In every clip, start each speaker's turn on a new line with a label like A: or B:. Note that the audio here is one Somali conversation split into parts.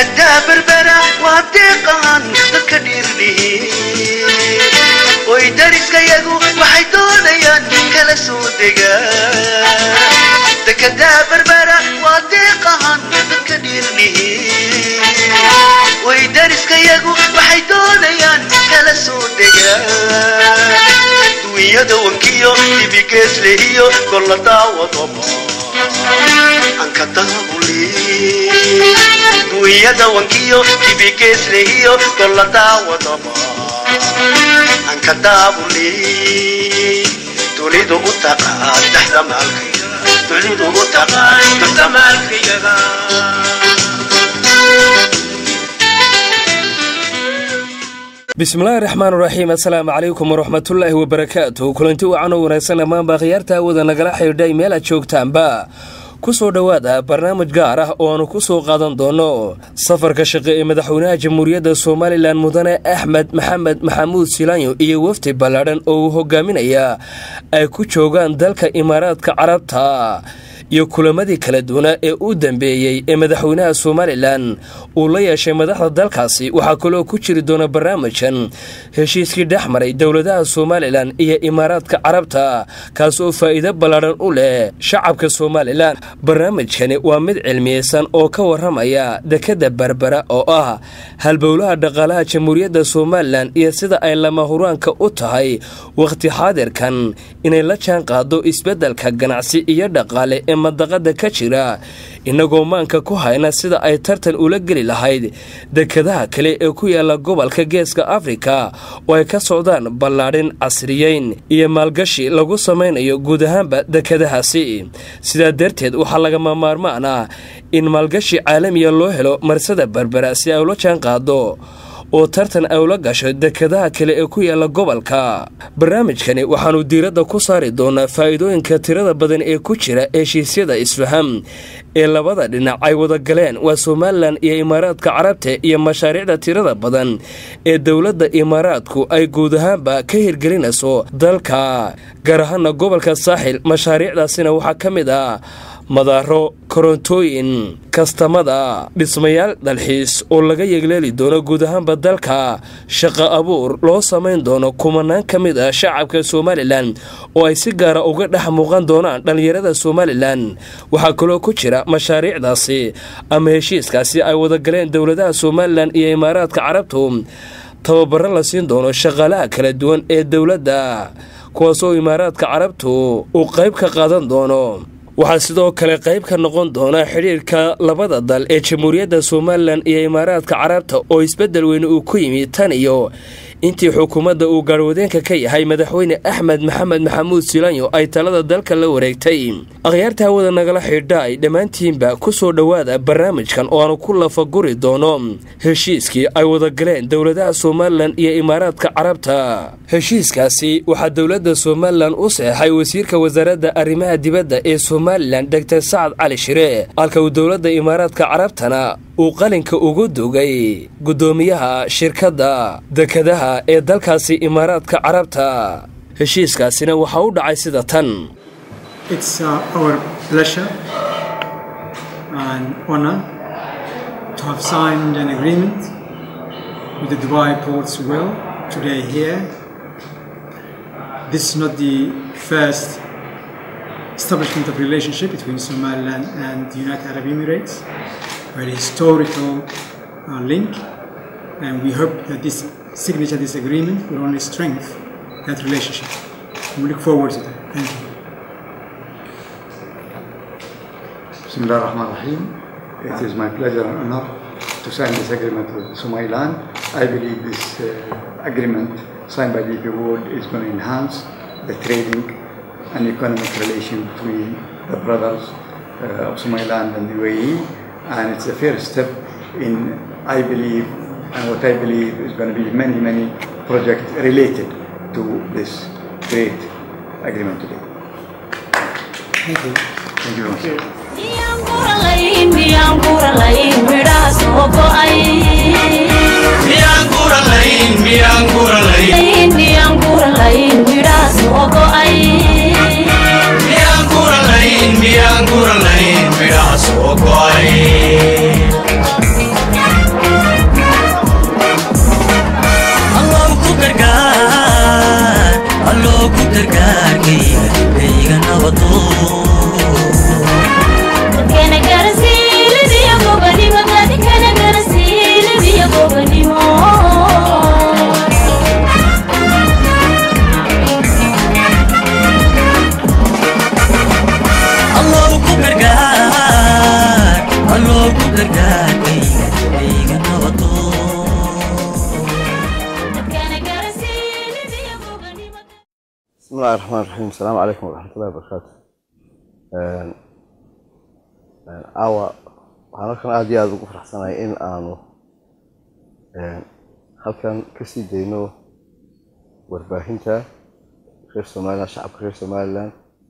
A: دكدا بربرة وابدقان دكدير لي ويدرس كيغو وحيدون يان كلا سودقا دكدا بربرة وابدقان دكدير لي ويدرس كيغو وحيدون يان كلا سودقا دوية دوانكيو تبيكيس لهيو كل داوة طبا أنك تهبولي دوية دوانكيو تبيكيس لهيو كل داوة طبا أنك تهبولي تريد أتقى تحت مالكي تريد أتقى تحت مالكي
B: بسم الله الرحمن الرحيم السلام عليكم ورحمة الله وبركاته كلنتي وعنو ونسنا ما بغيرتا وذا نقلا حيرداي ميلا جوجتان با kusoo dhawaada barnaamij gaar ah oo aanu ku soo qaadan doono safarka shaqo ee madaxweynaha jamhuuriyadda Soomaaliland mudane Axmed Maxamed Maxamuud Silaanyo iyo wafdi ballaaran oo hogaaminaya ay ku joogaan dalka Imaaraadka Carabta iyo kulamadii kala duwan ee u dambeeyay ee madaxweynaha Soomaaliland uu la yeeshay madaxda dalkaasi waxa kale ku jiri doona barnaamijkan heshiiskii dhaxmaray dawladaha Soomaaliland iyo Imaaraadka Carabta kaas oo faa'iido ballaaran u leh shacabka Soomaaliland barnaamijkani waa mid cilmiyeysan oo ka waramaya dekada Berbera oo ah halbowlaha dhaqaalaha jamhuuriyadda Soomaaliland iyo sida ay lama huraanka u tahay waqti xaadirkan inay la jaan qaado isbedelka ganacsi iyo dhaqaale ee madaqada ka jira inagoo maanka ku hayna sida ay tartan ula geli lahayd dekadaha kale ee ku yaala gobolka Geeska Afrika oo ay ka socdaan ballaarin casriyeyn iyo maalgashi lagu sameeyo guud ahaanba dekadahaasi sida darteed waxa laga maarmaana in maalgashi caalami loo helo marsada Berbera si ay ula jaan qaado oo tartan ay ula gasho dekadaha kale ee ku yaala gobolka barnaamijkani waxaanu diiradda ku saari doonaa faa'iidooyinka tirada badan ee ku jira heshiisyada isfaham ee labada dhinac ay wada galeen waa Soomaaliland iyo Imaaraadka Carabta iyo mashaariicda tirada badan ee dawladda Imaaraadku ay guud ahaanba ka hirgelinayso dalka gaar ahaan gobolka Saaxil mashaariicdaasina waxa kamid ah madaaro korontooyin kastamada dhismayaal dalxiis oo laga yeegleeli doono guud ahaanba dalka shaqo abuur loo sameyn doono kumanaan kamid ah shacabka Soomaaliland oo ay si gaar ah uga dhex muuqan doonaan dhalinyarada Soomaaliland waxa kale oo ku jira mashaariicdaasi ama heshiiskaasi ay wada galeen dawladaha Soomaaliland iyo Imaaraadka Carabta tababar la siin doono shaqaalaha kala duwan ee dawladda kuwaas oo Imaaraadka Carabta uu qayb ka qaadan doono waxa sidoo kale qayb ka noqon doona xiriirka labada dal ee jamhuuriyadda Soomaaliland iyo Imaaraadka Carabta oo isbedel weyn uu ku yimid tan iyo intii xukuumadda uu garwadeenka ka yahay madaxweyne Axmed Maxamed Maxamuud Silaanyo ay talada dalka la wareegtay akhyaarta wada nagala xidhay dhamaantiinba ku soo dhawaada barnaamijkan oo aanu ku lafaguri doono heshiiskii ay wada galeen dawladaha Soomaaliland iyo Imaaraadka Carabta heshiiskaasi waxa dawladda Soomaaliland u saxay wasiirka wasaaradda arrimaha dibadda ee Soomaaliland Dr. Saad Ali Shire halka uu dawladda Imaaraadka Carabtana uu qalinka ugu dugay gudoomiyaha shirkadda dekadaha ee dalkaasi Imaaraadka Carabta heshiiskaasina waxa uu dhacay sida tan
C: It's our pleasure and honor to have signed an agreement with the Dubai Ports World today here. This is not the first establishment of relationship between Somaliland and the United Arab Emirates, a historical link, and we hope that this signature, this agreement, will only strengthen that relationship. We look forward to that. Thank you.
D: Bismillah ar-Rahman ar-Rahim. It is my pleasure and honor to sign this agreement with Somaliland. I believe this agreement signed by DP World is going to enhance the trading and economic relation between the brothers of Somaliland and the UAE, and it's the first step in, I believe, and what I believe is going to be many projects related to this great agreement today.
C: Thank you.
D: Thank you very much.
E: نبضو كان جرسيل بيا بوبني مغادي كان جرسيل بيا بوبني الله كبرجار الله كبرجار بيا نبضو
F: بسم الله الرحمن الرحيم. السلام عليكم ورحمة الله وبركاته. waxaan halkan aad iyo aad ugu faraxsanahay in aanu halkan ka sii dayno warbaahinta reer Soomaaliland, shacabka reer Soomaaliland,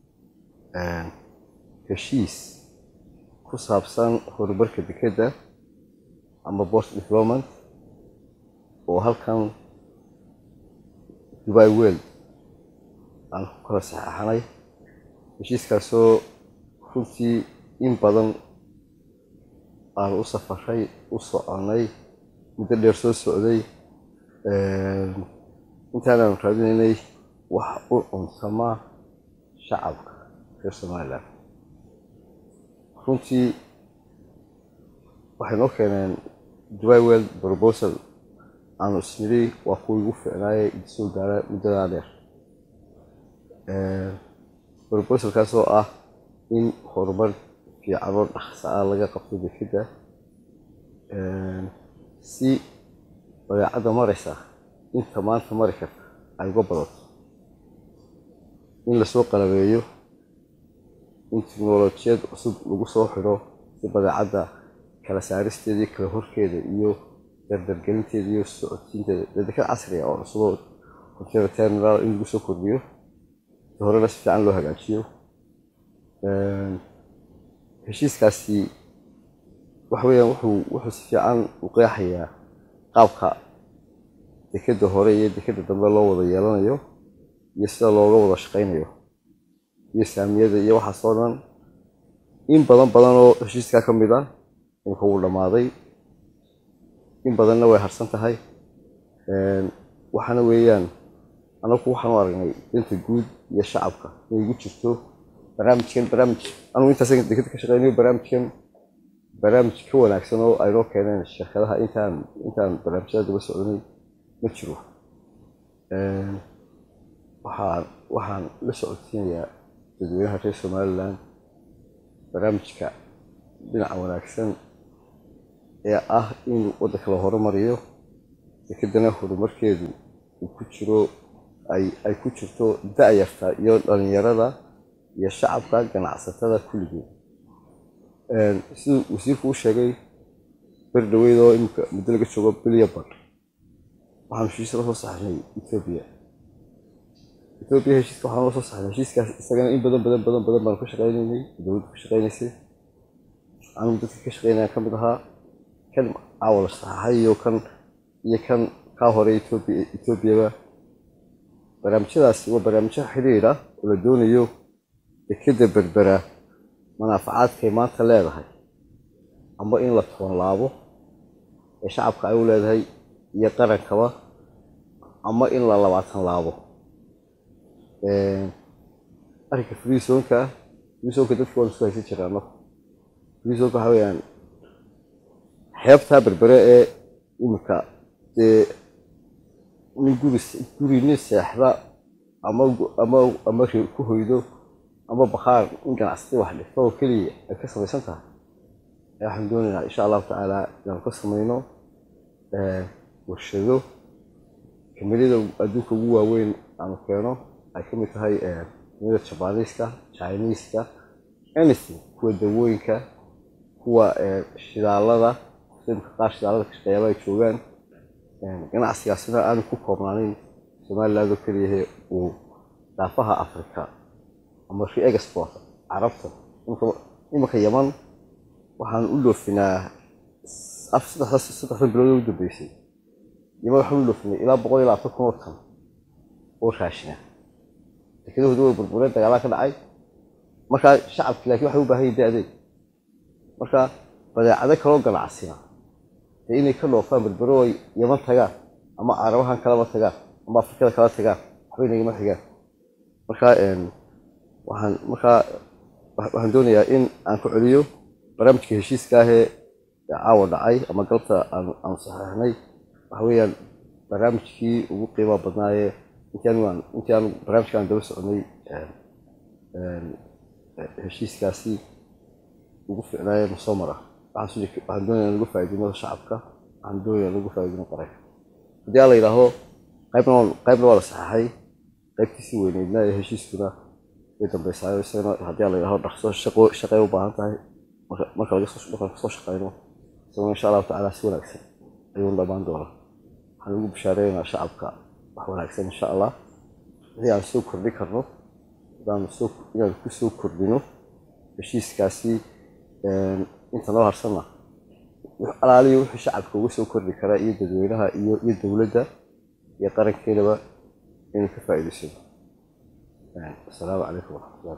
F: heshiis ku saabsan horumarka dekedda ama port development oo halkan Dubai World aan ku kala saxaxanay. heshiiskaasoo runtii in badan aan u safaray u soconay muddo dheer soo socday intaanaan raadinaynay wax u cunsama shacabka reer Soomaaliland. runtii waxay noo keeneen Dubai World proposal aanu isniri waa kuwii ugu fiicnaayay soo gaara muddadaa dheer. proposalkaasoo ah in horumar fiican oo dhaqso ah laga qabto dekedda si badeecada maraysa inta maanta mari karta ay uga badato, in lasoo qalabeeyo, in tiknoolajiyad cusub lagu soo xidho si badeecada kala saaristeeda iyo kala horkeeda iyo dardargelinteeda iyo socodsiinteeda deked casri ah oo cusub oo container terminal in lagu soo kordhiyo horena si fiican loo hagaajiyo. heshiiskaasi waxa weeyaan wuxuu si fiican u qeexayaa qaabka dekedda hore iyo dekedda dambe loo wada yeelanayo iyo sida looga wada shaqaynayo iyo saamiyada iyo waxaasoo dhan. in badan oo heshiiskaa ka mid ah imika wuu dhammaaday, in badanna way harsan tahay. waxaana weeyaan anagu waxaan u aragnay danta guud iyo shacabka inay ugu jirto barnaamij anu intaas dekedda ka shaqeynayo barnaamij ka wanaagsan oo ay noo keeneen shirkadaha intaan barnaamijyada daba socdanay ma jiro. waxaan la socodsiinayaa dadweynaha reer Somaliland barnaamijka dhinaca wanaagsan ee ah in waddanka la horumariyo, dekeddana horumarkeedu uu ku jiro ay ku jirto da'yarta iyo dhalinyarada iyo shacabka ganacsatada kulligood. siduu wasiirku u sheegay beri dhaweyd oo imika muddo laga joogo bilyan bar waxaan heshiis la soo saxnay Ethiopia. heshiiska waxaan la soo saxnay heshiiskaas isagana in badan baan ka shaqeynaynay, dowladda ka shaqeynaysay, anigu dadka ka shaqeynaya ka mid ahaa. kan caawa la saxaxay iyo kan kaa hore Ethiopia barnaamijyadaasi waa barnaamijyo xiriir ah oo la doonayo dekedda berbera manaafacaadkay maanta leedahay ama in la toonlaabo ee shacabka ay u leedahay iyo qarankaba ama in la 20 laabo. arrinka friisoonka dadku waa isku haysan jiraan. friisoonka waxa weeyaan xeebta berbere ee imika guri nin seexda ama ku hoydo ama bakhaar in ganacsatada wax dhigto oo keliya ay ka samaysan tahay. waxaan doonaynaa insha allahu tacaala inaan ka samayno warshado kamilida adduunka ugu waaweyn aanu keeno ay ka mid tahay kamida Jabaaniiska, Chinese-ka, anything, kuwa dawooyinka, kuwa shidaalada, sidoo qaar shidaalada ka shaqeeya ay joogaan. ganacsigaasina aanu ku koobnaanin Somaliland oo keliya uu daafaha Afrika ama re-export carabta. imika Yaman waxaan u dhoofinaa saddex bilood ugu dambeysay Yaman waxaan u dhoofinay ilaa 120 tan oo raashina. dekedahoodu way burbureen, dagaal ka dhacay. marka shacabka laakiin waxay u baahan yihiin adeeg. marka badeecado kale oo ganacsiga inay ka dhoofaan berbero ay Yaman tagaan ama Carabahan kala tagaan ama Afrikada kala tagaan waxay nagama xigaan. marka waxaan doonayaa in aan ku celiyo barnaamijka heshiiska ah ee caawa dhacay ama galabta aan saxeexnay waxa weeyaan barnaamijkii ugu qiimaha badnaayee intii aan barnaamijkaan daba soconay heshiiskaasi ugu fiicnaayee masoo mara waxaan doonayaa in lagu faa'iideyno shacabka waxaan doonayaa in lagu faa'iideyno qaranka haddii aan la yidhaaho qaybna waa la saxeexay qaybtiisii weyneydna ee heshiiskuna way dambeysaayo isagana haddii aan la yidhaaho dhaqso shaqay u baahan tahay marka kasoo shaqeyno isaguna insha allahu tacaala si wanaagsan ayuun dhammaan doona waxaan ugu bishaareynaa shacabka wax wanaagsan insha allah wixii aan soo kordhin karno inaan ku soo kordhino heshiiskaasi inta noo harsanna alaaliyo wixii shacabka uga soo kordhi karaa iyo dadweynaha iyo dowladda iyo qarankeedaba inuu ka faa'iidaysano السلام عليكم ورحمة الله.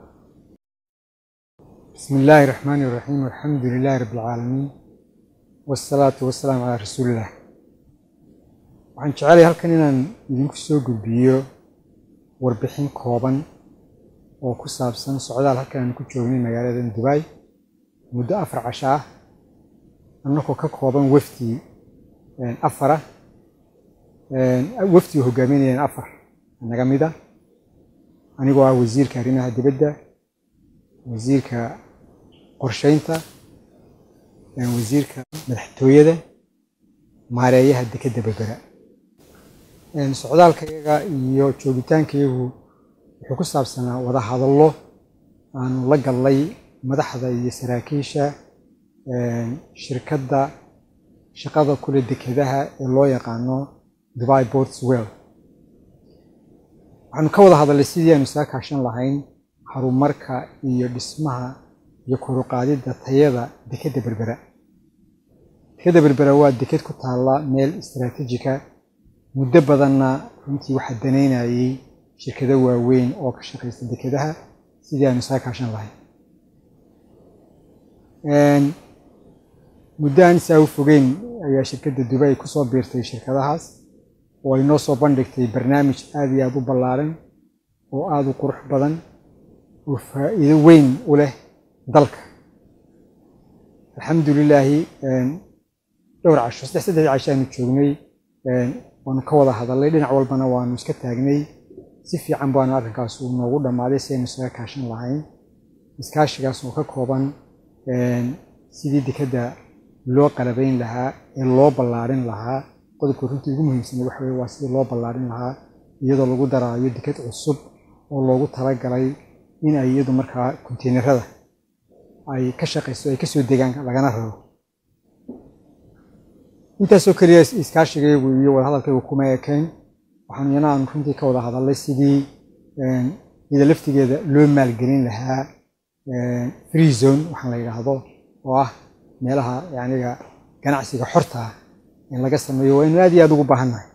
G: بسم الله الرحمن الرحيم والحمد لله رب العالمين والصلاة والسلام على رسول الله. waxaan jecelahay halkan inaan idinku soo gudbiyo warbixin kooban oo ku saabsan socdaal halkan aan ku joognay magaalada Dubai muddo 4 casho ah annagoo ka kooban wafdi 4 wafdi hogaaminayeen 4 naga mid ah anigoo ah wasiirka arrimaha dibadda wasiirka qorsheynta wasiirka madaxtooyada maareeyaha dekedda berbera socdaalkayaga iyo joogitaankayagu wuxuu ku saabsanaa wada hadallo aanu la gallay madaxda iyo saraakiisha shirkadda shaqada kule dekedaha ee loo yaqaano Dubai Ports World. waxaanu ka wada hadalnay sidii aanu isaga kaashan lahayn horumarka iyo dhismaha iyo kor u qaadidda tayada dekedda berbera. dekedda berbera waa deked ku taalla meel istiraatiijika muddo badanna runtii waxaa danaynayay shirkado waaweyn oo ka shaqaysta dekedaha sidii aanu isaga kaashan lahayn. muddo aan saa u fogeyn ayaa shirkadda Dubai ku soo biirtay shirkadahaas oo ay noo soo bandhigtay barnaamij aad iyo aad u ballaaran oo aad u qurux badan oo faa'iido weyn u leh dalka. alxamdulilaahi dhowr casho saddex casho aanu joognay waanu ka wada hadalnay dhinac walbana waanu iska taagnay si fiican baanu arrinkaas uu noogu dhammaaday si aynu isaga kaashan lahayn iskaashigaas oo ka kooban sidii dekedda loo qalabayn lahaa ee loo ballaarin lahaa qodobka runtii ugu muhiimsan waxa weeye waa sidii loo ballaarin lahaa iyadoo lagu daraayo deked cusub oo loogu talagalay in ay iyadu markaa konteenarada ay ka shaqayso ay ka soo degaan lagana raro. intaasoo keliya iskaashigaygu iyo wada hadalkaygu kuma ekeen waxaanu iyana aanu runtii ka wada hadalnay sidii iyada laftigeeda loo maalgelin lahaa free zone waxaan la yidhaahdo oo ah meelaha yacniga ganacsiga xorta ah in laga sameeyo waa inuu aad iyo aad ugu baahannahay.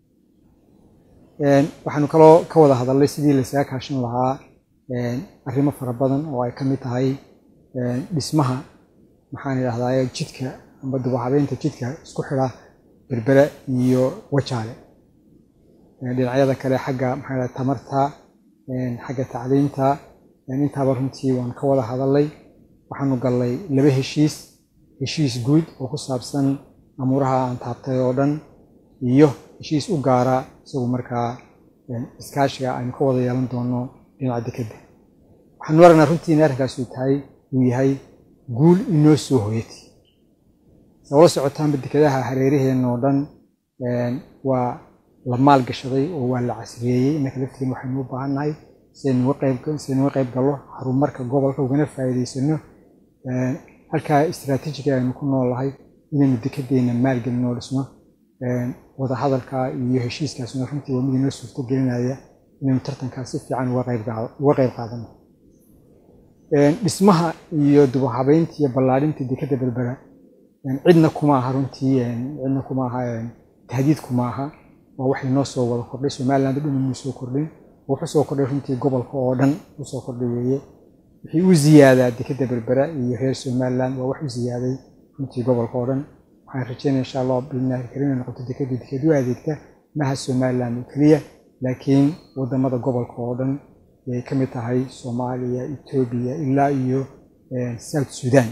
G: waxaanu kaloo ka wada hadalnay sidii laysaga kaashan lahaa arrimo fara badan oo ay ka mid tahay dhismaha maxaan idhahdaa jidka amba dib u habeynta jidka isku xidha berbera iyo wajaale dhinacyada kale xagga maxaa idhahdaa tamarta xagga tacliinta intaaba runtii waan ka wada hadalnay. waxaanu gallay 2 heshiis guud oo ku saabsan amuuraha aan taabtay oo dhan iyo heshiis u gaara isagu markaa iskaashiga aynu ka wada yeelan doono dhinaca dekedda. waxaanu aragnaa runtii in arrinkaas uu yahay guul inoo soo hoyatay sababta socotaanba dekedaha hareeraheenna oo dhan waa la maalgashaday oo waa la casriyeeyey innaka laftigeena waxaynu u baahannahay sidaynu uga qayb gallo horumarka gobolka ugana faa'iidaysano halkaa istiraatiijiga aynu ku noolahay inaynu dekeddeena maalgelin oo dhisno. wada hadalka iyo heshiiskaasna runtii waa mid inoo suurto gelinaya inaynu tartankaas si fiican uga qayb qaadano. dhismaha iyo dib u habeynta iyo ballaarinta dekedda berbera cidna kuma aha runtii cidna kuma aha tahdiid kuma aha waa wax inoo soo wada kordhay Somaliland dhan inuu soo kordhin wuxuu soo kordhay runtii gobolka oo dhan uu soo kordhay weeye wixii u ziyaadaa dekedda berbera iyo reer Somaliland waa wax u ziyaaday runtii gobolka oo dhan. waxaan rajeynayaa insha Allah billahi karim noqoto dekeddu adeegta maaha Somaliland kaliya laakiin wadamada gobolka oo dhan ay ka mid tahay Soomaaliya, Ethiopia ilaa iyo South Sudan.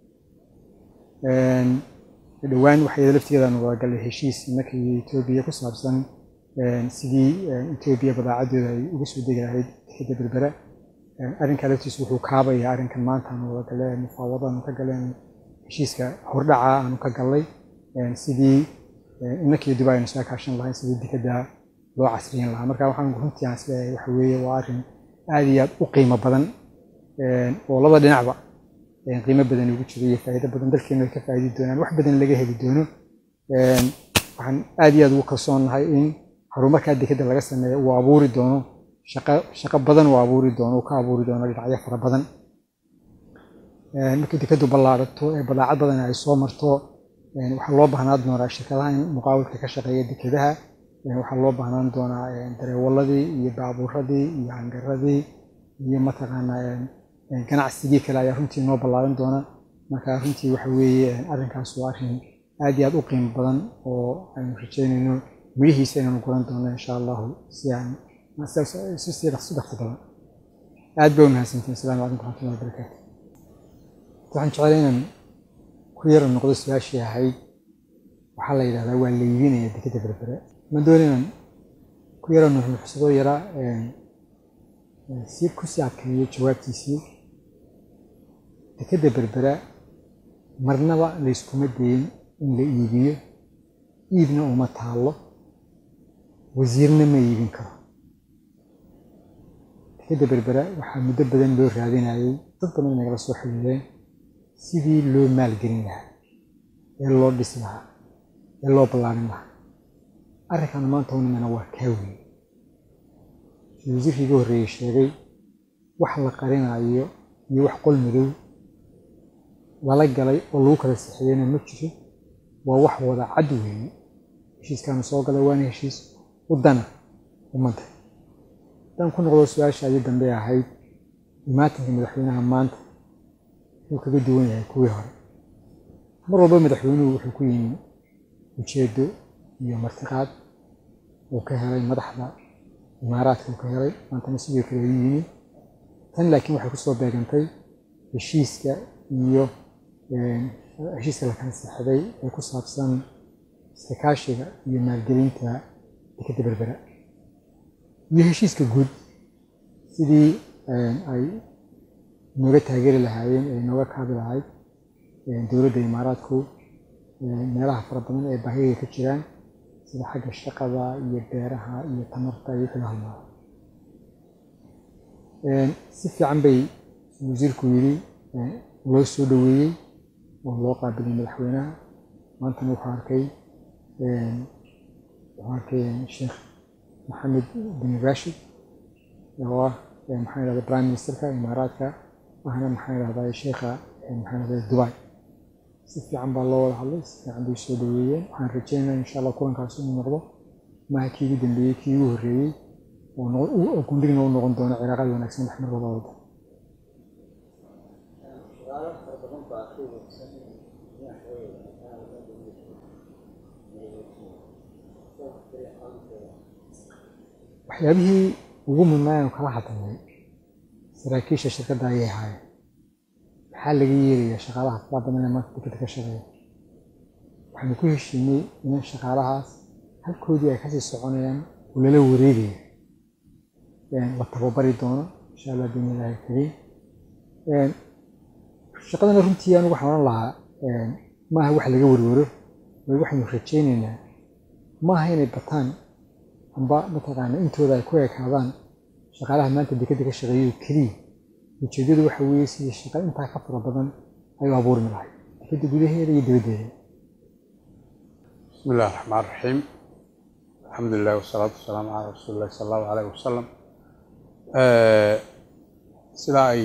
G: dhawaan waxay laftigeeda wada galay heshiis innaka iyo Ethiopia ku saabsan sidii Ethiopia badaacadeeda ay uga soo degi lahayd dekeda Berbera. arrinka laftiisu wuxuu kaabayaa arrinkan maanta aan wada galay mufaawadaanu ka galeen heshiiska hordhaca aanu ka galay sidii innaka iyo Dubai aynu soo kaashan lahayn sidii dekeda loo casriyin lahaa. marka waxaan runtii aan isleeyahay waxa weeye waa arrin aad iyo aad u qiimo badan oo labada dhinacba qiimo badan ugu jiro iyo faa'iido badan dalkeena ka faa'iidi doonaan wax badan laga heli doono. waxaan aad iyo aad ugu kalsoonahay in horumarka dekeda laga sameeyo uu abuuri doono shaqo badan uu abuuri doono uu ka abuuri doono dhinacyo fara badan. markii dekedu ballaarato ee badeecad badan ay soo marto waxaa loo baahnaan doonaa shirkadaha in muqaawilka ka shaqeeya dekedaha. waxaa loo baahnaan doonaa dareewaladii iyo baabuuradii iyo hangaradii iyo mataqaanaa ganacsigii kale ayaa runtii noo ballaaran doona. marka runtii waxa weeye arrinkaas waa arrin aad iyo aad u qiimo badan oo aynu rajaynayno midhihiisa inaanu guran doono insha allahu si aan si dhaqso badan. aad bay u mahadsantihiin. asalaamu calaykum waraxmatullahi wabarakaatu. waxaan jeclay inaan ku yara noqdo su-aashii ahayd waxaa la yidhahdaa waa la iibinaya dekeda Berbera. ma doon inaan ku yara nuuxnuuxsado yara si ku sii adkeeyo jawaabtiisii. dekeda Berbera marnaba layskuma dayin in la iibiyo, iibna uma taalo, wasiirna ma iibin karo. dekeda Berbera waxaa muddo badan loo raadinayay, dad badan nagala soo xiriireen sidii loo maalgelin lahaa ee loo dhisi lahaa ee loo ballaarin lahaa. arrinkan maanta unimana waa kaa weyn. wasiirkii ugu horreeyay sheegay wax la qarinayo iyo wax qol madow lala galay oo lagu kala sixiyeyna ma jiro. waa wax wada cad weeye. heshiiskaanu soo galay waana heshiis wadana ummadda. haddaan ku noqdo su-aasha ayay dambe ahayd imaatinka madaxweynaha maanta wuxuu kaga duwan yahay kuwii hore. mar walba madaxweynuhu wuxuu ku yimi ujeedo iyo martiqaad uu ka helay madaxda imaaraadka uu ka helay. maantana sidoo kale u yimi. tan laakiin waxay kusoo beegantay heshiiska iyo heshiiska la kala saxday ee ku saabsan iskaashiga iyo maalgelinta dekeda Berbera iyo heshiiska guud sidii ay nooga taageeri lahaayeen ee nooga kaabi lahayd dowladda imaaraadku meelaha fara badan ee baahiyaha ka jiraan sida xagga shaqada iyo beeraha iyo tamarta iyo kala hadlaa. si fiican bay wasiirku yidhi loo soo dhaweeyey oo loo qaabilay madaxweynaha. maantana wuxuu arkay sheekh maxamed bin Rashid oo ah maxaa yidhahdaa prime ministerka imaaraadka ahna maxaa yidhahdaa sheekha maxaa yidhahdaa Dubai. si fiican baa loo wada hadlay, si fiican bay soo dhaweeyeen. waxaan rajaynayaa insha allah kulankaas inuu noqdo maaha kii ugu dambeeyey, kii ugu horreeyey oo gundhigna u noqon doono cilaaqaad wanaagsan dhex mar labada waddan. waxyaabihii ugu mudnaa kala hadalnay saraakiisha shirkadda ayay ahaayeen. maxaa laga yeelayaa shaqaalaha fara badan ee maanta dekeda ka shaqeeya? waxaanu ku heshiinay in shaqaalahaas halkoodii ay kasii soconayaan oo lala wareegaya la tababari doono insha allah biidhnillaahi kariim. shaqadana runtii anigu waxaan odhan lahaa maaha wax laga warwaro, waxaynu rajaynaynaa maaha inay bataan amba mataqaana intooda ay ku ekaadaan shaqaalaha maanta dekeda ka shaqeeya keliya. ujeedadu waxa weeye sidii shaqo intaa ka fara badan ay u abuurmi lahayd dekeda gudaheeda iyo dibaddeeda.
H: بسم الله الرحمن الرحيم. الحمد لله والصلاة والسلام على رسول الله صلى الله عليه وسلم. sida ay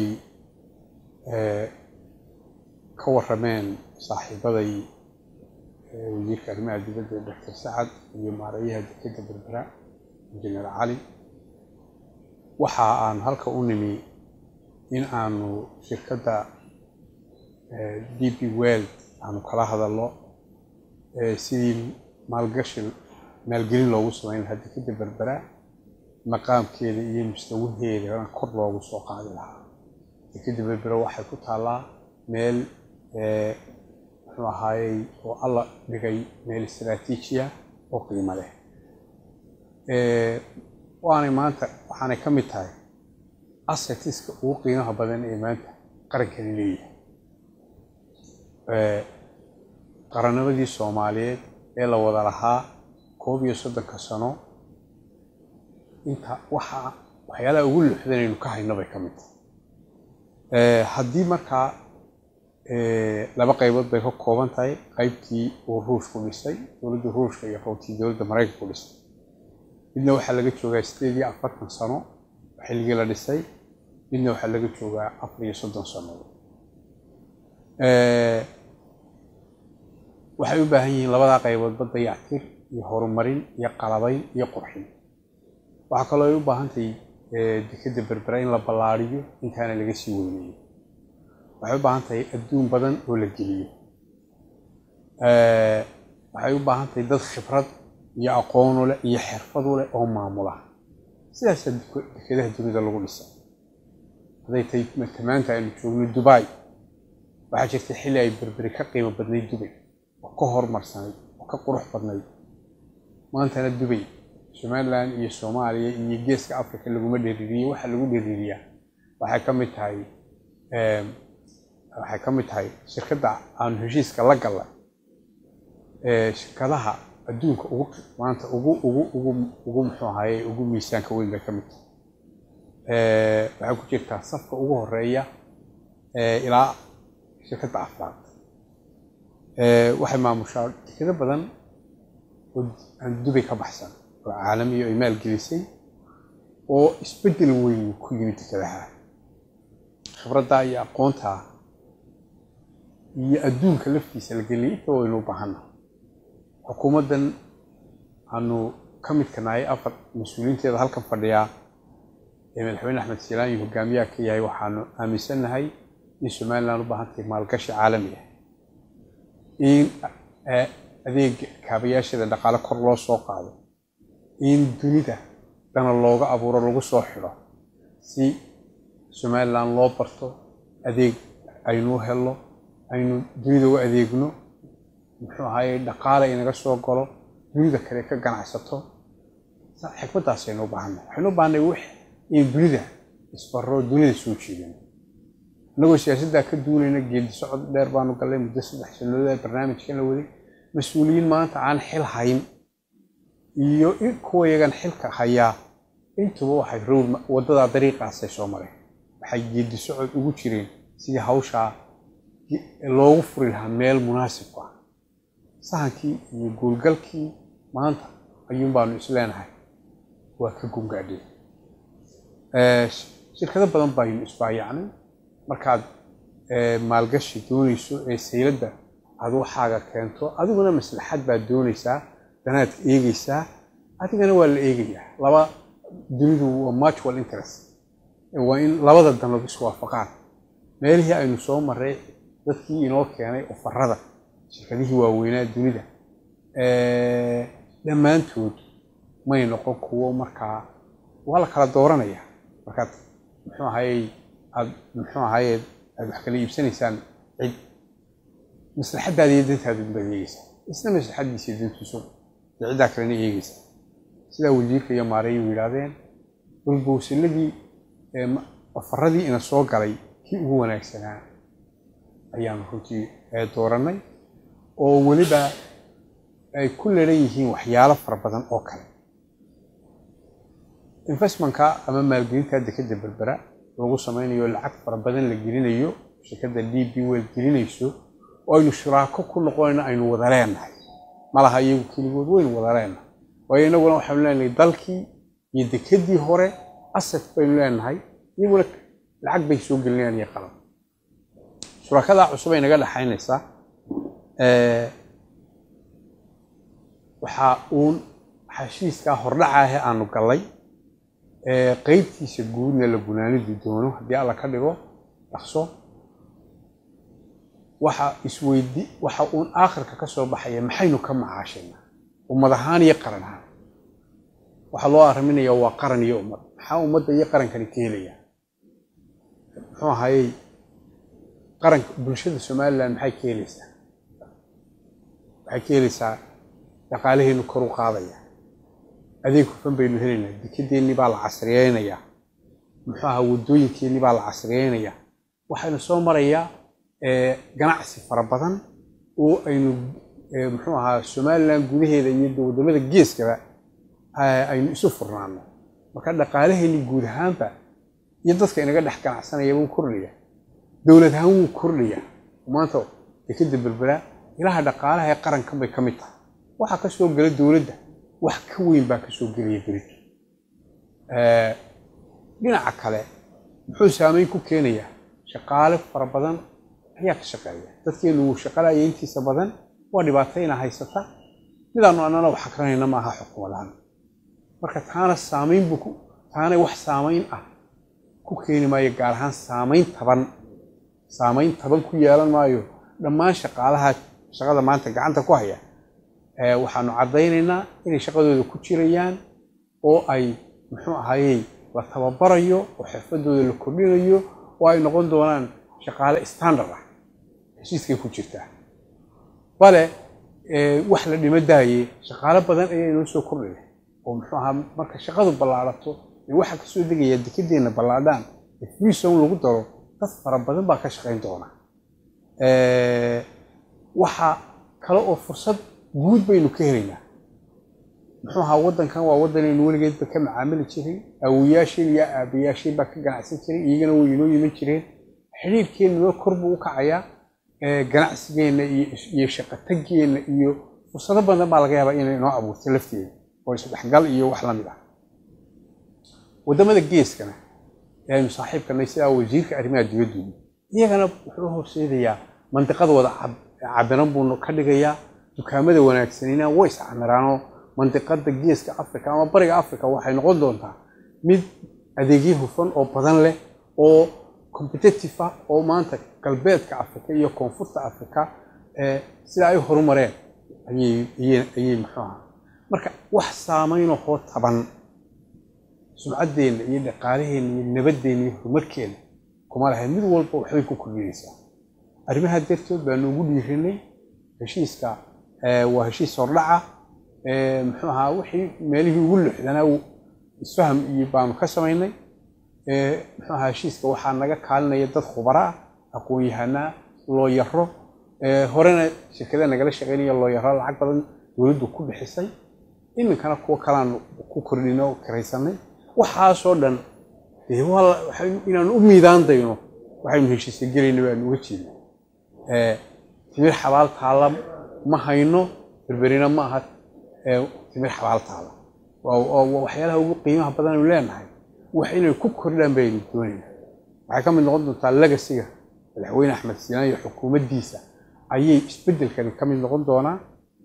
H: ka warrameen saaxiibaday wasiirka arrimaha dibadda Dr. Sacad iyo maareeyaha dekeda Berbera Injineer Cali, waxa aan halka u nimi in aanu shirkadda DP World aanu kala hadalno sidii maalgelin loogu samayn lahaa dekeda Berbera maqaamkeeda iyo mustawaheeda kor loogu soo qaadi lahaa. Dekeda Berbera waxay ku taallaa meel muxuu ahaayey oo alla dhigay meel istiraatiiji ah oo qiimo leh. Waanay maanta waxaanay ka mid tahay assetiska ugu qiimaha badan ee maanta qarankani leeyahay. Qarannimadii Soomaaliyeed ee la wada lahaa 31 sano inta waxyaalaha ugu lixdanaynu ka hayno bay ka mid tahay. Haddii markaa laba qaybood bay ka kooban tahay, qaybtii uu Ruushku dhisay, dowladda Ruushka iyo qaybtii dowladda Mareykanku dhisay. midna waxaa laga joogaa 48 sano xilligii la dhisay, midna waxaa laga joogaa 34 sano. waxay u baahan yihiin labada qaybood dayactir iyo horumarin iyo qalabayn iyo qurxin. waxa kale oo ay u baahan tahay dekeda Berbera in la ballaariyo intaana laga sii weynayo. waxay u baahan tahay adduun badan oo la geliyo. waxay u baahan tahay dad khibrad iyo aqoon u leh iyo xirfad u leh oo maamula. sidaas dekedaha dunida lagu dhisay. haday tahay maanta aynu joogno Dubai, waxaa jirtay xilli ay Berberi ka qiimo badnayd Dubai oo ka horumarsanay oo ka qurux badnayd. maantana Dubai, Somaliland iyo Soomaaliya iyo Geeska Afrika laguma dheeririyo. waxa lagu dheeririyaa waxay ka mid tahay shirkadda aan heshiiska la galay. shirkadaha adduunka maanta ugu muxuu ahaayey ugu miisaanka weyn bay ka mid tahay. waxay ku jirtaa safka ugu horeeya ilaa shirkadda afraad. waxay maamushaa dekado badan oo aan Dubai ka baxsan oo caalami ay maalgelisay oo isbedel weyn ku yimid dekadaha. khibradda iyo aqoonta iyo adduunka laftiisa la geliyay oo inuu baahanahay. xukuumaddan aanu ka mid ka nahay afar mas'uuliyiinteeda halkan fadhiya madaxweyne Axmed Silaani hogaamiyaha ka yahay. waxaanu aaminsanahay in Somaliland u baahan tahay maalgashi caalami ah, in adeeg kaabayaasheeda dhaqaale kor loo soo qaado, in dunida dana looga abuuro lagu soo xidho si Somaliland loo barto adeeg aynu helno, aynu dunida u adeegno, muxuu ahaayey dhaqaale inaga soo galo, dunida kale ka ganacsato. xikmaddaas aynu u baahannahay. waxaynu u baahannahay in dunida isbarro, dunida soo jeedino. annagoo siyaasaddaa ka duulayna geedi socod dheer baanu gallay muddo 3 sannadood barnaamijkan la waday. mas-uuliyiin maanta aan xil hayn iyo kuwa yagan xilka hayaa intuba waxay waddadaa dariiqaasay soo mareen. waxay geedi socod ugu jireen sidii hawshaa loogu furi lahaa meel munaasib ah. sahankii iyo guulgalkii maanta ayuun baanu isleenahay waa ka gungaadhay. shirkado badan baynu isbaayacnay. markaad maalgashi doonayso ee sayladda aad waxaaga keento, adiguna maslaxad baad doonaysaa, danaad eegaysaa, adigana waa la eegayaa. laba dunidu waa mutual interest. waa in labada danood iswaafaqaan. meelihii aynu soo marray dadkii inoo keenay ofarrada shirkadihii waaweynaa dunida dhammaantood may noqon kuwo markaa waa la kala dooranayaa. markaad muxuu ahaayey aad wax kala iibsanaysaan cid maslaxaddaada iyo dantaada baad eegaysaa, isna maslaxaddiisa iyo dantiisu ciddaa kalena eegaysaa. sidaa wasiirka iyo maareeyu yidhaahdeen, dhulbowsiladii ofarradii ina soo galay kii ugu wanaagsanaa ayaanu runtii doorannay, oo weliba ay ku leeran yihiin waxyaalo fara badan oo kale. investmentka ama maalgelinta dekeda Berbera lagu samaynayo lacag fara badan la gelinayo, shirkadda DP World gelinayso, oo aynu shiraako ku noqonayna aynu wada leenahay. malaha iyagu keligood waynu wada leenahay. waayo inaguna waxaanu leenahay dalkii iyo dekedii hore asset baynu leenahay, iyaguna lacag bay soo gelinayaan iyo qalab. shuraakada cusub ay naga dhaxaynaysaa waxa uun heshiiska hordhaca ah aanu galay qaybtiisa guudna la gunaanidi doono haddii alla ka dhigo dhaqso. waxa uun aakhirka ka soo baxaya maxaynu ka macaashaynaa ummad ahaan iyo qaran ahaan. waxa loo arriminayaa waa qaran iyo ummad maxaa ummadda iyo qarankani ka helaya muxuu ahaayey qaranka bulshada Somaliland maxay ka helaysaa waxay ka helaysaa dhaqaalaheenu kor u qaadaya adeeg hufan baynu helaynaa dekedeennii baa la casriyeynayaa muxuu ahaa wadooyinkeennii baa la casriyeynayaa waxaynu soo marayaa ganacsi fara badan oo aynu muxuu ahaa Somaliland gudaheeda iyo wadamada geeskaba aynu isu furnaano marka dhaqaalaheennii guud ahaanba iyo dadka inaga dhex ganacsanaya wuu kordhaya dawlad ahaan wuu kordhaya maanta dekeda Berbera ilaha dhaqaalaha ee qaranka bay ka mid tahay waxa ka soo galay dawladda wax ka weyn baa ka soo galay berito dhinaca kale muxuu saameyn ku keenayaa shaqaale fara badan ayaa ka shaqeeya dadkeenu shaqaalaha intiisa badan waa dhibaatayna haysata midaanu annana wax akrinayna ma aha xukuumadaan marka taana saameyn buu taana wax saameyn ah ku keeni maayo gaar ahaan saameyn taban ku yeelan maayo dhammaan shaqaalaha shaqada maanta gacanta ku haya waxaanu cadaynaynaa inay shaqadooda ku jirayaan oo ay muxuu ahaayey la tababarayo oo xirfadooda la kordhinayo oo ay noqon doonaan shaqaale standard ah heshiiskay ku jirtaa bale wax la dhima daayay shaqaale badan ayaa inoo soo kordhaya oo muxuu ahaa marka shaqadu ballaarato waxa ka soo degaya dekedeena ballaadhaan free zone lagu daro dad fara badan baa ka shaqayn doona waxa kale oo fursad guud baynu ka helaynaa muxuu ahaa waddankan waa waddanaynu weligeedba ka macaamili jiray awooyaasheen iyo aabayaasheen baa ka ganacsan jiray iyagana way inoo yiman jireen xiriirkeennuna kor buu u kacayaa ganacsigeenna iyo shaqatageenna iyo fursado badan baa laga yaabaa inay inoo abuurto lafteeda oo isdhexgal iyo wax la mid ah wadamada geeskana aynu saaxiibkanay sida wasiirka arrimaha dibadda iyagana wuxuu horseedayaa mantiqadooda cabiran buu ka dhigayaa dukaamada wanaagsanina way iscamiraano mantiqada geeska Afrika ama bariga Afrika waxay noqon doontaa mid adeegyo hufan oo badan leh oo competitive ah oo maanta galbeedka Afrika iyo koonfurta Afrika sida ay horumareen ayay muxuu ahaa marka wax saameyn oo taban sumcadeena iyo dhaqaalaheena iyo nabadeena iyo horumarkeena kuma lahayn mid walba waxay ku kordhinaysaa arrimaha dartood baan ugu dhiirinay heshiiska waa heshiis hordhaca muxuu ahaa wixii meelihii ugu lixdanaa isfaham iyo baanu ka samaynay muxuu ahaa heshiiska waxaa naga kaalinaya dad khubara ah aqoon-yahanaa looyaro horena shirkada nagala shaqeynaya looyaro lacag badan dawladdu ku bixisay iminkana kuwa kalaan ku kordhino karaysanay waxaasoo dhan inaanu u miidaan dayno waxaynu heshiisya gelayna baanu uga jeednaa timir xabaal taala ma hayno berberina ma aha timir xabaal taala waxyaalaha ugu qiimaha badan aynu leenahay wax inay ku kordhaan baynu doonaynaa waxay ka mid noqon doontaa legasiga madaxweyne Axmed Silaan iyo xukuumaddiisa ayay isbeddelkani ka mid noqon doonaa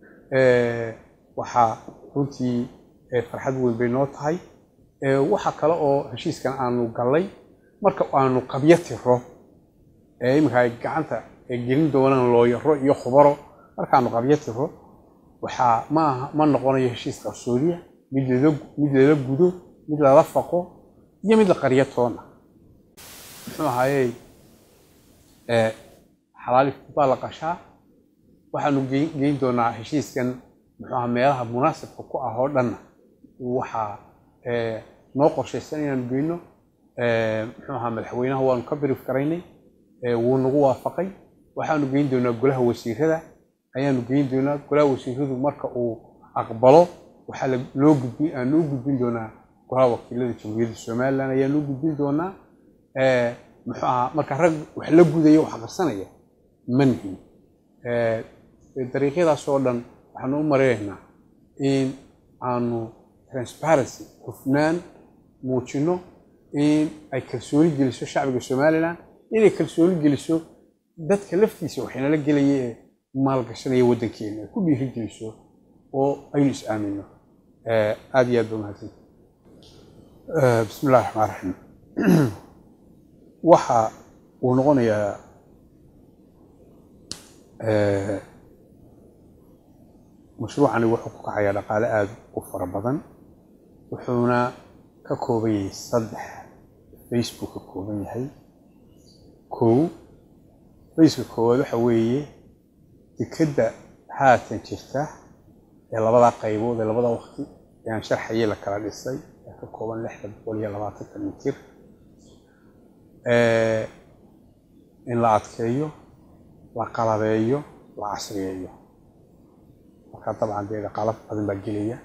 H: waxaa runtii farxad weyn bay noo tahay waxa kale oo heshiiskan aanu galay marka aanu qabyo tiro iminka ay gacanta gelin doonaan looyaro iyo khubaro markaanu qabyo tiro waxaa ma noqonayo heshiiska Soomaaliya mid lala gudo mid lala faqo iyo mid la qariyo toona muxuu ahaayey xalaal baa la qashaa waxaanu geyn doonaa heshiiskan muxuu ahaa meelaha munaasabka ku ah oo dhan waxaa noo qorshaysan inaan geyno muxuu ahaa madaxweynaha waanu ka brief garaynay wuu nagu waafaqay waxaanu geyn doonaa golaha wasiirada ayaanu geyn doonaa golaha wasiiradu marka uu aqbalo waxaa loo gudbin doonaa golaha wakiilada jamhuuriyadda Somaliland ayaanu gudbin doonaa muxuu ahaa marka rag wax la gudayo wax qarsanaya manhi dariiqyadaas oo dhan waxaanu u mareeynaa in aanu transparency hufnaan muujino in ay kalsooni geliso shacbiga Somaliland inay kalsooni geliso dadka laftiisa waxayna la gelayeen maalgashanaya waddankeena ku dhiiri geliso oo aynu is aamino aad iyo aad baa mahadsan bismillaahir rahmaanir rahiim waxa uu noqonayaa mashruucani wuxuu ku kacayaa dhaqaale aad u fara badan wuxuuna ka kooban yahay 3 Facebook ka kooban yahay kow Facebook koowaad waxa weeye dekada haatan jirta ee labada qaybood ee labada waqti ayaan sharxayay la kala dhisay ka kooban 620 mitir in la adkeeyo la qalabeeyo la casriyeeyo marka طبعا deeda qalab badan baa gelaya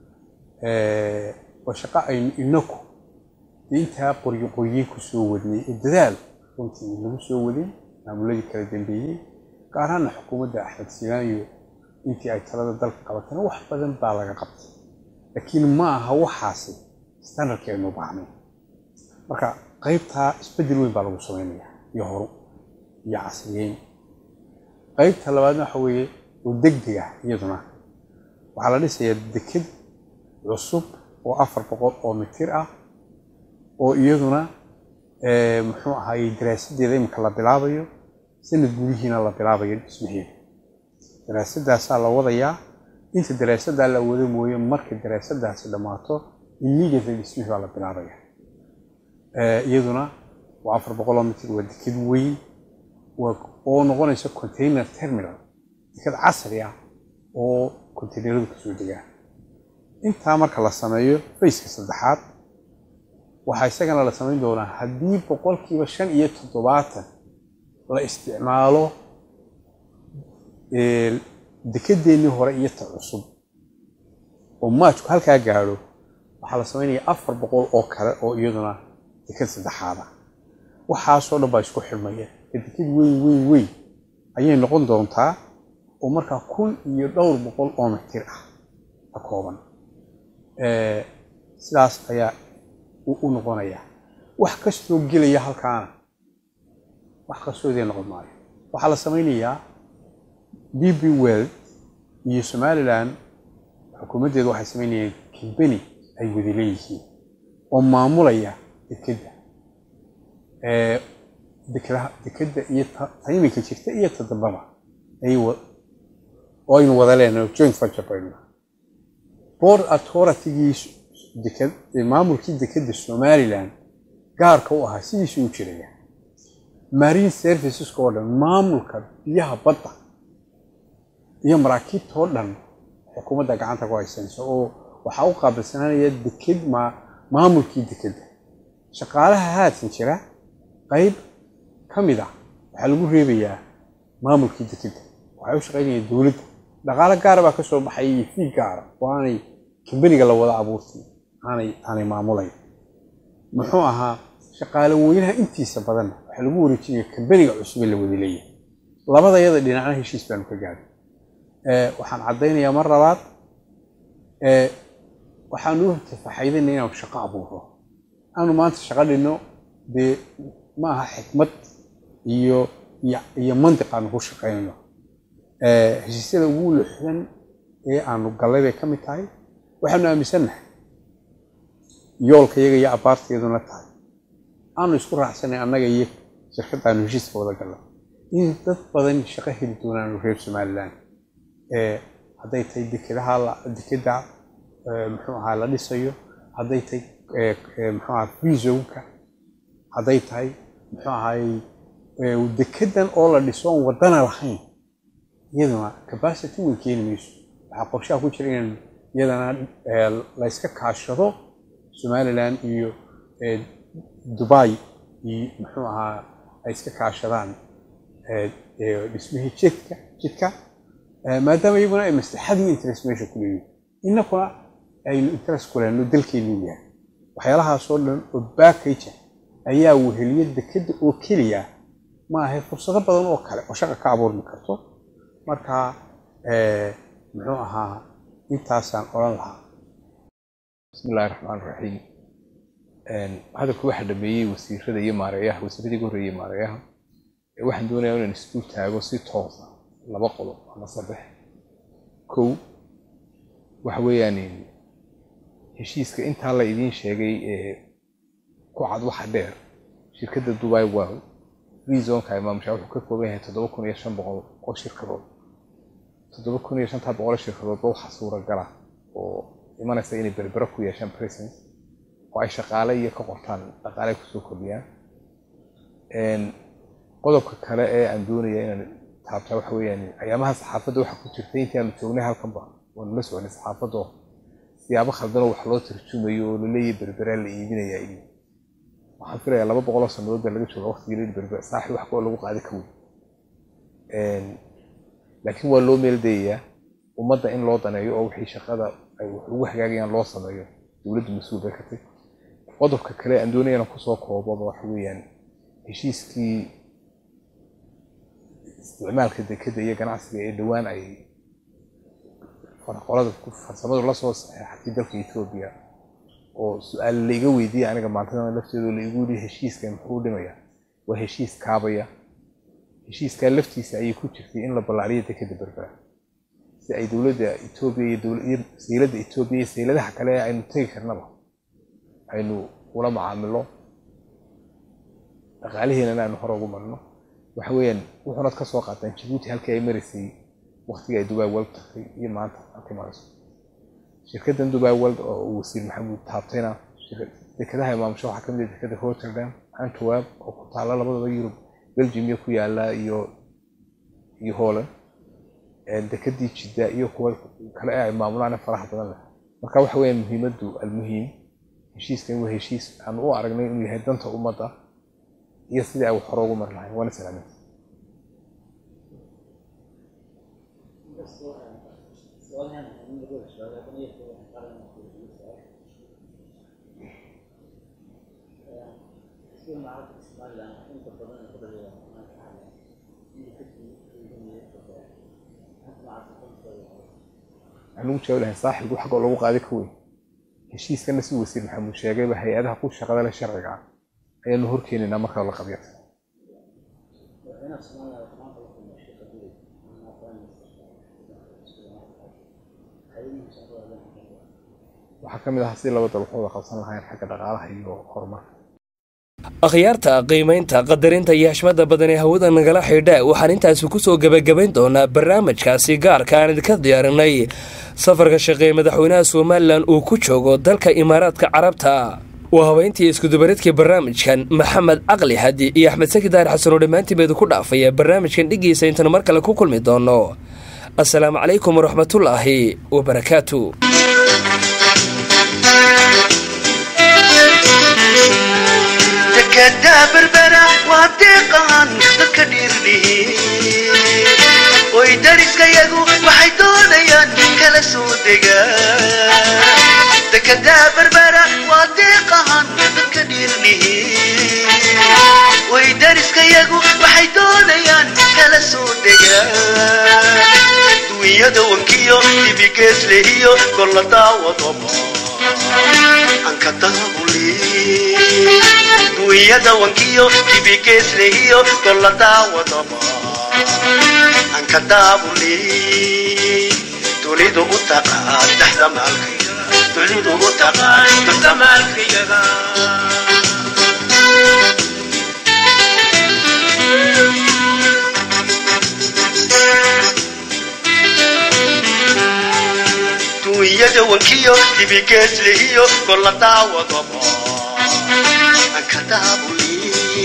H: وشقة إنكو إنتها قرية كسودني الدلال كنت من سودي نعمل لك الجنبية كأرهن حكومة أحمد سينايو إنتي أكثر ذلك قبتنا وحبذا بالغ قبت لكن ما هو حاسب استنر كأنه بعمل مركا قيبتها استبدلوا بالغ سوينية يهرو يعصيين قيبتها لبعضنا حوي ودقدقة يدنا وعلى لسه يدكد عصب و400 متر oo iyaduna muxuu ahaay daraasadeeda imka la bilaabayo sanad gudihiina la bilaabayo dhismaheeda daraasadaas la wadayaa inta daraasada la wado mooyo marka daraasadaas dhamaato immediately dhismaheeda la bilaabaya iyaduna waa 400 mitir waa deked weyn oo noqonaysa container terminal deked casri ah oo containeradu ka soo degaa inta marka la sameeyo phase-ka saddexaad waxa isagana la sameyn doonaa hadii 5% la isticmaalo dekedeeni hore iyo ta cusub oo maajku halka gaaro waxa la sameeyaa 400 oo kale oo iyaduna deked saddexaad waxa soo dhaba isku xirmaya deked weyn ayay noqon doontaa oo marka 1200 oo mitir ah kooban sidaas ayaa u noqonaya wax kastoo gelaya halkaan wax kastoo idin noqon maayo waxa la sameeyaa DP World iyo Somaliland xukuumadeedu waxay sameeyeen company ay wada leeyihiin oo maamulaya dekada dekada iyo tayminka jirta iyo tadababa ay aynu wada leenahay joint venture Port Authority dekad maamulkii dekada Somaliland gaarka u ahaa sidii uu jiray Marine Services oo dhan maamulka biyaha badda iyo maraakiibta oo dhan xukuumadda gacanta ku haysanaysa oo waxa uu qaabilsanaya dekad maamulkii dekada shaqaalaha haatan jira qayb kamid ah waxa lagu reebayaa maamulkii dekada waxa uu shaqeynaya dawladda dhaqaale gaar ah ka soo baxay fi gaar waanay company-ga la wada abuurtay aanay maamulay muxuu ahaa shaqaale weynaha intiisa badan waxa lagu wareejiyay company-ga cusub la wada leeyahay labada yada dhinacna heshiis baan ka gaaray waxaan cadeynayaa mar labaad waxaan u tafaxaydanay inaan shaqo abuuro aanu maanta shaqo dhino de ma aha xikmad iyo mantiq aan ku shaqeyno heshiisyada ugu lixdan ee aanu galay ka mid tahay waxaanu aaminsanahay yoolka iyaga iyo abaarteeduna tahay aanu isku raacsanay annaga iyo shirkadda heshiiska wada galay in dad badan shaqo heli doonaan reer Somaliland hadday tahay dekada muxuu ahaa la dhisayo hadday tahay muxuu ahaa free zone-ka hadday tahay muxuu ahaa dekadan oo la dhiso wadana lahayn iyaduna capacity weyn keenayso waxa qorshaha ku jira in iyadana la iska kaashado Somaliland iyo Dubai iyo muxuu ahaa ay iska kaashadaan dhismihii jidka maadaama iyaguna ay maslaxadii interest meesha ku leeyihiin innakuna ay interest ku leeyihiin dalkeenu yahay waxyaalahaas oo dhan oo package ayaa weheliyay dekada oo kaliya ma aha fursado badan oo kale oo shaqo ka abuurmi karto marka muxuu ahaa intaasaan oran lahaa
I: bismillaahi raxmaani raxiim hadalku waxa dhameeyay wasiirada iyo maareeyaha wasiiradii ugu horeeyay maareeyaha waxaan doonayaa inaan isku taago si toos ah laba qodob ama saddex kow waxa weeyaan heshiiska inta la idin sheegay ku cad waxa dheer shirkadda Dubai World free zone-ka maamusha wuxuu ka kooban yahay 7500 oo shirkadood 7500 shirkadood oo waxa suuragal ah oo imanaysa inay berbera ku yeeshaan presence oo ay shaqaale iyo ka qortaan dhaqaale kusoo kordhiyaan qodobka kale ee aan doonaya inaan taabtaa waxa weeyaan ayaamaha saxaafadda waxa ku jirtay intii aan joognay halkanba oo la soconay saxaafadda siyaabo khaldan oo wax loo tarjumayo oo la leeyahay berbera la iibinaya iyo waxaan filayaa 200 sanadood baa laga joogaa waqtigii berbera saaxi wax koo lagu qaadi karo laakiin waa loo meeldeeyaa ummadda in loo daneeyo oo wixii shaqada ay ugu hagaagayaan loo sameeyo dawladdu mas'uul bay ka tahay qodobka kale aan doonayna ku soo koobo waxa weeyaan heshiiskii isticmaalka dekada iyo ganacsiga ee dhawaan ay farqolada ku farsamadu la soo saxay dalka Ethiopia oo su'aal la iga weydiiyay aniga maanta lafteedu la igu yiri heshiiska muxuu dhimayaa waa heshiis kaabaya heshiiska laftiisa ay ku jirtay in la ballaariyo dekada berbera si ay dawladda Ethiopia iyo dawladda Ethiopia iyo seeladaha kale aynu tagi karnaba aynu ula macaamilo dhaqaalaheena aynu hor ugu marno waxa weeyaan wuxuuna ka soo qaataan Djibouti halkii ay marisay waqtiga ay Dubai World tagtay iyo maanta halkii marayso shirkaddan Dubai World oo wasiir maxamuud taabtayna dekadaha maamusho waxa kamid ah dekada Rotterdam Antwerp oo ku taala labadaba Yurub Belgium iyo ku yaala iyo Holland dekadii Jidda iyo kuwa kale ay maamulaan faraha badan leh marka waxa weeyaan muhiimadu almuhiim heshiiskan waa heshiis aan u aragnay inuu yahay danta ummadda iyo sidii ay hore ugu mar lahayn wana salaamay أنا مش هقول صاحب يقول حاجة لو قاعد كوي هالشيء كان نسوي وسيم محمود شاقي بهيئتها كل شغلة للشرع هي النهور كين إنما كان لقبيت وحكم إذا حصل لو تلقوا خلصنا هاي الحاجة دقالها هي حرمة
B: akhyaarta qiimaynta qadarinta iyo hashmada badan ee hawada nagala xidha waxaan intaas ku soo gabagabayn doonaa barnaamijkaasi gaarka aan idinka diyaarinay safarka shaqeey madaxweynaha Soomaaliland uu ku joogo dalka Imaaraadka Carabta waa habeyntii isku dubareedkii barnaamijkan Maxamed Aqli Hadi iyo Axmed Sakidaar Xasan oo dhamaantii ku dhaafaya barnaamijkan dhigiisa intaan mar kale ku kulmi doono assalaamu calaykum waraxmatullaahi wa barakaatuh
A: كدا بربرة وابتقان كدير لي ويدرس كيغو وحيدونيان كلا سودقا كدا بربرة وابتقان كدير لي ويدرس كيغو وحيدونيان كلا سودقا دوية دوانكيو تبيكيس لهيو كل داوة ضبا أنك تهولي ويدا وانكيو كيبيكيس لهيو كل داوة ضبا أنك دابولي تريد أتقاد تحت مالكي تريد أتقاد تحت مالكي ويدا وانكيو كيبيكيس لهيو كل داوة ضبا كتابولي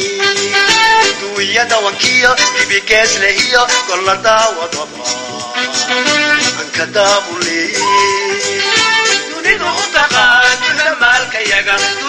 A: دوية دوانكيو بيبيكيس لهيو كل داوة ضبا كتابولي تريد أتقاد تحت مالكي